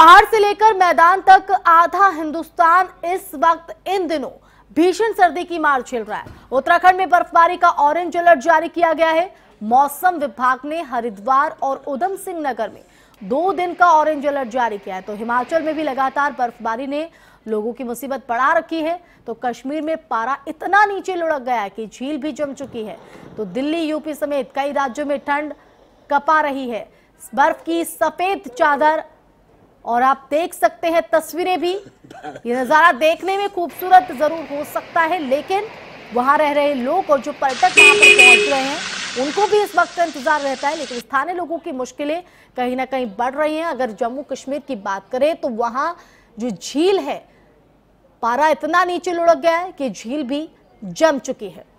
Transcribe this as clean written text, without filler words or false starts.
पहाड़ से लेकर मैदान तक आधा हिंदुस्तान इस वक्त इन दिनों भीषण सर्दी की मार झेल रहा है। उत्तराखंड में बर्फबारी का ऑरेंज अलर्ट जारी किया गया है। मौसम विभाग ने हरिद्वार और उधम सिंह नगर में 2 दिन का ऑरेंज अलर्ट जारी किया है। तो हिमाचल में भी लगातार बर्फबारी ने लोगों की मुसीबत बढ़ा रखी है। तो कश्मीर में पारा इतना नीचे लुढ़क गया है कि झील भी जम चुकी है। तो दिल्ली, यूपी समेत कई राज्यों में ठंड कपा रही है। बर्फ की सफेद चादर, और आप देख सकते हैं तस्वीरें भी। ये नजारा देखने में खूबसूरत जरूर हो सकता है, लेकिन वहां रह रहे लोग और जो पर्यटक वहां पर पहुंच रहे हैं उनको भी इस वक्त का इंतजार रहता है। लेकिन स्थानीय लोगों की मुश्किलें कहीं ना कहीं बढ़ रही हैं। अगर जम्मू कश्मीर की बात करें तो वहां जो झील है, पारा इतना नीचे लुढ़क गया है कि झील भी जम चुकी है।